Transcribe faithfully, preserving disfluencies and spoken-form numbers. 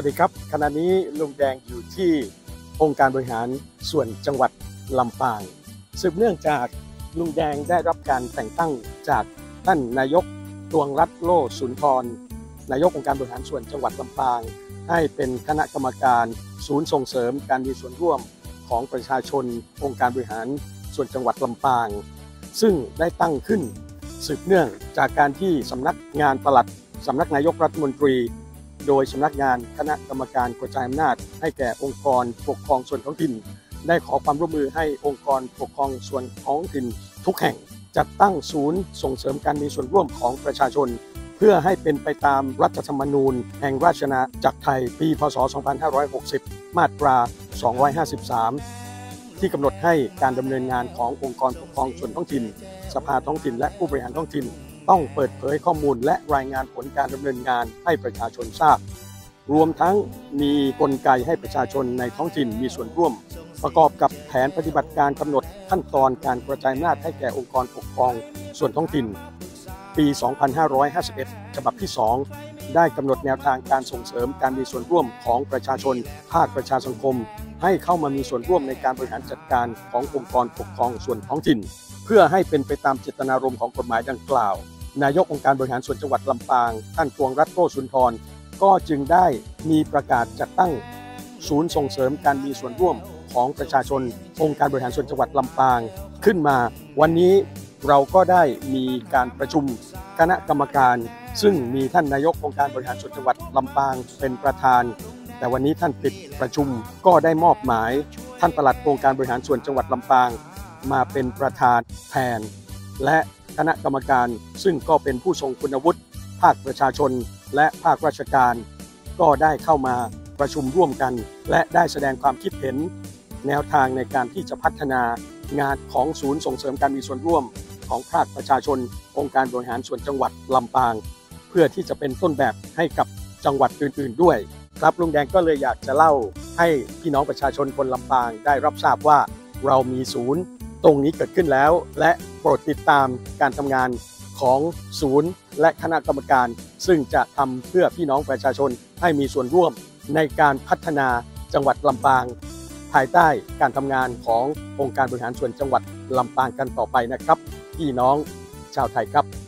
วัสดีครับขณะนี้ลุงแดงอยู่ที่องค์การบริหารส่วนจังหวัดลำปางสืบเนื่องจากลุงแดงได้รับการแต่งตั้งจากท่านนายกดวงรัตน์โลสุนทรนายกองค์การบริหารส่วนจังหวัดลำปางให้เป็นคณะกรรมการศูนย์ส่งเสริมการมีส่วนร่วมของประชาชนองค์การบริหารส่วนจังหวัดลำปางซึ่งได้ตั้งขึ้นสืบเนื่องจากการที่สำนักงานปลัดสำนักนายกรัฐมนตรีโดยสำนักงานคณะกรรมการกระจายอำนาจให้แก่องค์กรปกครองส่วนท้องถิ่นได้ขอความร่วมมือให้องค์กรปกครองส่วนท้องถิ่นทุกแห่งจัดตั้งศูนย์ส่งเสริมการมีส่วนร่วมของประชาชนเพื่อให้เป็นไปตามรัฐธรรมนูญแห่งราชอาณาจักรไทยปีพ.ศ. สองพันห้าร้อยหกสิบมาตราสองร้อยห้าสิบสามที่กำหนดให้การดำเนินงานขององค์กรปกครองส่วนท้องถิ่นสภาท้องถิ่นและผู้บริหารท้องถิ่นต้องเปิดเผยข้อมูลและรายงานผลการดำเนินงานให้ประชาชนทราบรวมทั้งมีกลไกให้ประชาชนในท้องถิ่นมีส่วนร่วมประกอบกับแผนปฏิบัติการกำหนดขั้นตอนการกระจายอำนาจให้แก่องค์กรปกครองส่วนท้องถิ่นปี สองพันห้าร้อยห้าสิบเอ็ด ฉบับที่ สอง ได้กำหนดแนวทางการส่งเสริมการมีส่วนร่วมของประชาชนภาคประชาสังคมให้เข้ามามีส่วนร่วมในการบริหารจัดการขององค์กรปกครองส่วนท้องถิ่นเพื่อให้เป็นไปตามเจตนารมณ์ของกฎหมายดังกล่าวนายกองค์การบริหารส่วนจังหวัดลำปางท่านดวงรัตน์โลสุนทรก็จึงได้มีประกาศจัดตั้งศูนย์ส่งเสริมการมีส่วนร่วมของประชาชนองค์การบริหารส่วนจังหวัดลำปางขึ้นมาวันนี้เราก็ได้มีการประชุมคณะกรรมการซึ่งมีท่านนายกองค์การบริหารส่วนจังหวัดลำปางเป็นประธานแต่วันนี้ท่านปิดประชุมก็ได้มอบหมายท่านปลัดองค์การบริหารส่วนจังหวัดลำปางมาเป็นประธานแทนและคณะกรรมการซึ่งก็เป็นผู้ทรงคุณวุฒิภาคประชาชนและภาคราชการก็ได้เข้ามาประชุมร่วมกันและได้แสดงความคิดเห็นแนวทางในการที่จะพัฒนางานของศูนย์ส่งเสริมการมีส่วนร่วมของภาคประชาชนองค์การบริหารส่วนจังหวัดลำปางเพื่อที่จะเป็นต้นแบบให้กับจังหวัดอื่นๆด้วยครับลุงแดงก็เลยอยากจะเล่าให้พี่น้องประชาชนคนลำปางได้รับทราบว่าเรามีศูนย์ตรงนี้เกิดขึ้นแล้วและโปรดติดตามการทำงานของศูนย์และคณะกรรมการซึ่งจะทำเพื่อพี่น้องประชาชนให้มีส่วนร่วมในการพัฒนาจังหวัดลำปางภายใต้การทำงานขององค์การบริหารส่วนจังหวัดลำปางกันต่อไปนะครับพี่น้องชาวไทยครับ